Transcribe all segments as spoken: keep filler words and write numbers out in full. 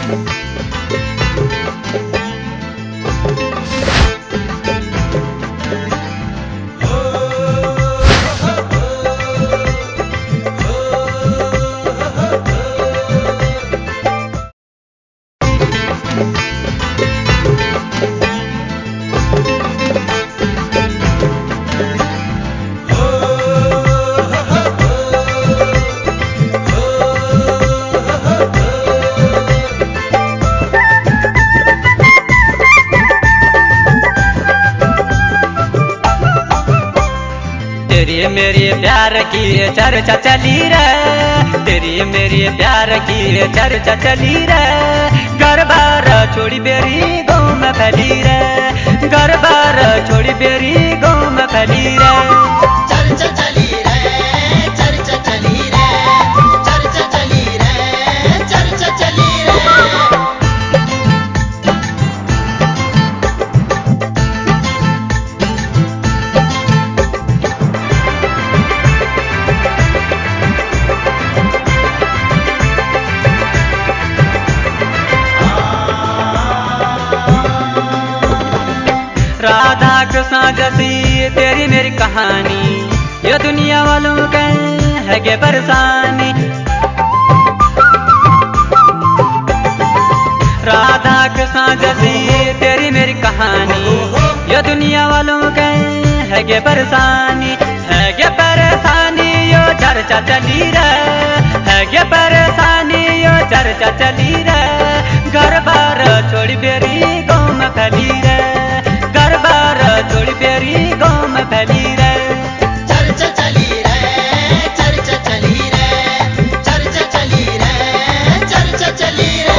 तेरी मेरी प्यार की चर्चा चली रे, तेरी मेरी प्यार की चर्चा चली रे। घर बार छोड़ी बेरी गाँव में फैली रे, घर बार छोड़ी बेरी गाँव में फैली रे। चर्चा चली रे, चर्चा चली रे, चर्चा चली रे, चर्चा चली रे। राधा कृष्णा जैसी तेरी मेरी कहानी, ये दुनिया वालों के है के परेशानी। राधा कृष्णा जैसी तेरी मेरी कहानी, ये दुनिया वालों के है के परेशानी, है के परेशानी यो चर्चा चली रे, है के परेशानी यो चर्चा चली रे। घर बार छोड़ी बेरी गाँव में फैली रे, घर बार छोड़ी बेरी गाँव में फैली रे। चर्चा चली रे, चर्चा चली रे, चर्चा चली रे, चर्चा चली रे।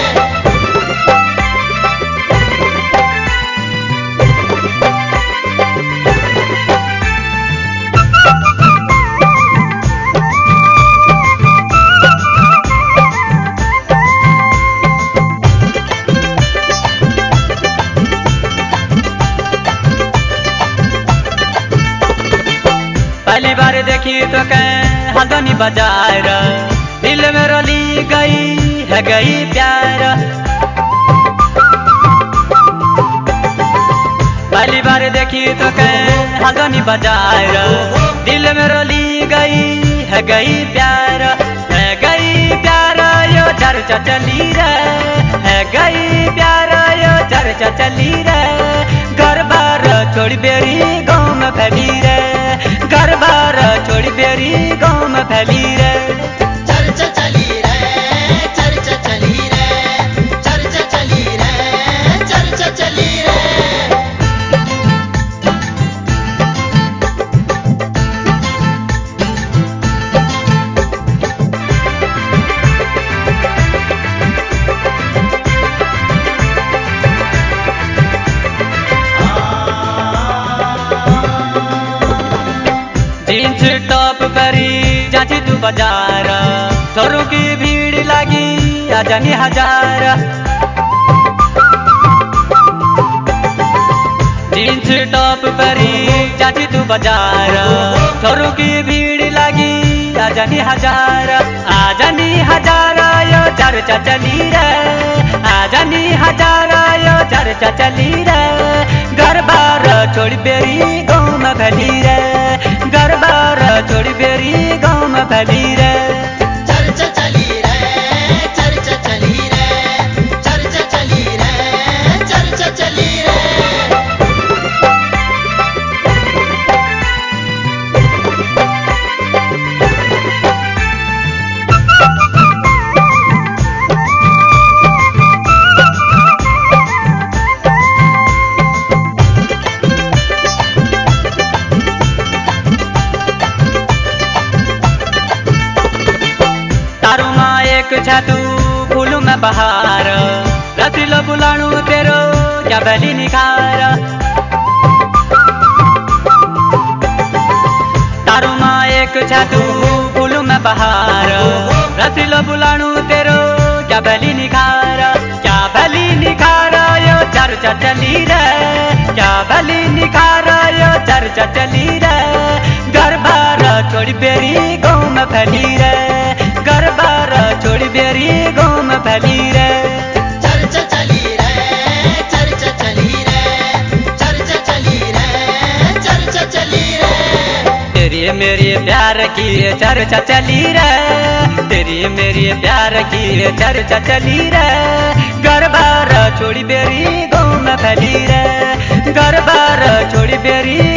पहली बार देखी तो कह हल्द्वानी बाजार, दिल में रोली गई है गई प्यार। पहली बार देखी तो कह हल्द्वानी बाजार, दिल में रोली गई है गई प्यार, है गई प्यार यो चर्चा चली रे, है गई प्यार यो चर्चा चली रे। घर बार छोड़ी बेरी गाँव में फैली रे, घर बार छोड़ी बेरी गाँव में फैली रे। चर्चा चली रे, चर्चा चली रे, चर्चा चली रे, चर्चा चली रे। जींस टॉप परी जाची तू बाजार, छोरों की भीड़ लगी आ जानी हजार। जींस टॉप परी जाची तू बाजार, छोरों की भीड़ लगी आ जानी हजार, आ जानी हजार यो चर्चा चली रे, आ जानी हजार यो चर्चा चली रे। घर बार छोड़ी बेरी गाँव में फैली रे, घर बार छोड़ी बेरी गाँव में फैली रे। चर्चा चली रे, चर्चा चली रे, चर्चा चली रे, चर्चा चली रे। छतू फूलू में बहार, रसीलो बुलाणू तेरो क्या बली निखार। तारू माँ एक छतू फूलू में बहार, रसीलो बुलाणू तेरो क्या बली निखार, क्या बली निखार यो चर्चा चली रे, क्या बली निखार यो चर्चा चली रे। घर बार छोड़ी बेरी गाँव में फैली रे, घर बार छोड़ी बेरी गाँव में फैली रे। तेरी मेरी प्यार की चर्चा चली रे, तेरी मेरी प्यार की चर्चा चली रे। घर बार छोड़ी बेरी गाँव में फैली रे, घर बार छोड़ी बेरी